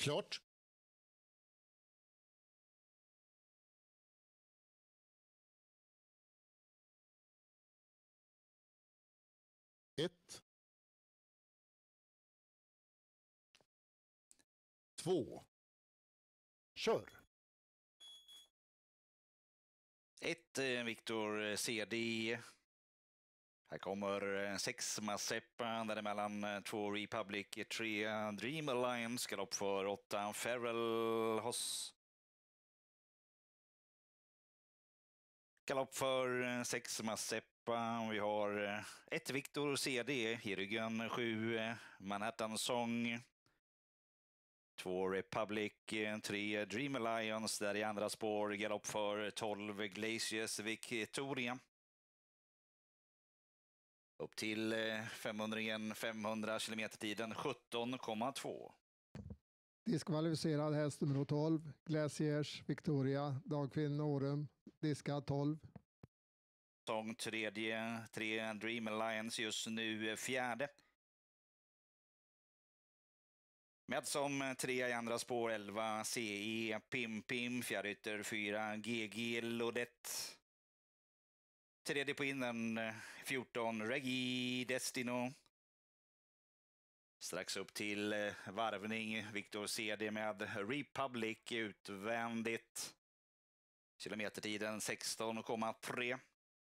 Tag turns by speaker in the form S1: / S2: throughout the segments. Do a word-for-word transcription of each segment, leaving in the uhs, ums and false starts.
S1: Klart. Ett. Två. Kör.
S2: Ett Victor C D. Här kommer sex Mazeppa, däremellan två Republic, tre Dream Alliance, galopp för åtta Feral Hoss. Galopp för sex Mazeppa. Vi har ett Victor C D i ryggen, sju Manhattan Song. Två Republic, tre Dream Alliance där i andra spår, galopp för tolv Glaciers Victoria. Upp till femhundra, femhundra kilometer tiden sjutton komma två.
S3: Diskvalificerad häst nummer tolv, Glaciers Victoria, Dagfinn Norum, diskad tolv.
S2: Sång tredje, tre Dream Alliance just nu fjärde. Med som tre i andra spår, elva C E Pim Pim, fjärde ytter fyra G G Lodet. Tredje på innen, fjorton Reggie Destino. Strax upp till varvning, Victor C D med Republic utvändigt. Kilometertiden sexton komma tre.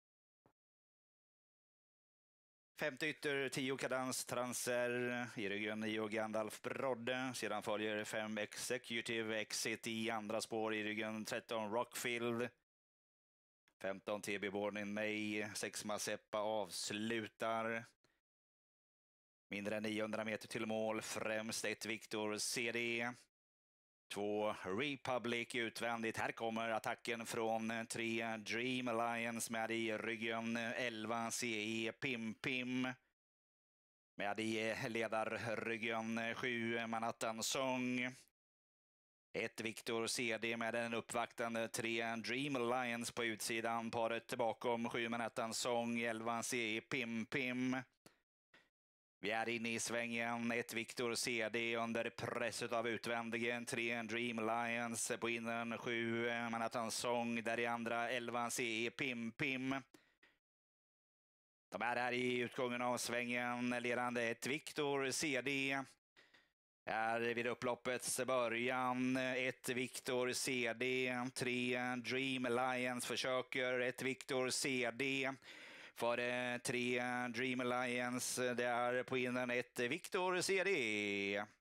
S2: Femte ytter, tio Kadans Transer, i ryggen nio Gandalf Brodde. Sedan följer fem Executive Exit i andra spår, i ryggen tretton Rockfield. femton T B Born in May, sex Mazeppa avslutar. Mindre än niohundra meter till mål, främst ett Victor C D. Två Republic utvändigt. Här kommer attacken från tre Dream Alliance med i ryggen, elva C E Pim Pim. Med i ledarryggen, sju Manhattan Song. Ett Victor C D med den uppvaktande tre Dream Alliance på utsidan. Paret bakom, sju Manhattan Song, elva C E Pim Pim. Vi är inne i svängen, ett Victor C D under presset av utvändigen, tre Dream Alliance på innen, sju Manhattan Song, där i andra elva C E Pim Pim. De är här i utgången av svängen, ledande ett Victor C D. Är vid upploppets början, ett Victor C D, tre Dream Alliance försöker, ett Victor C D. För tre Dream Alliance, det är på innen ett Victor C D.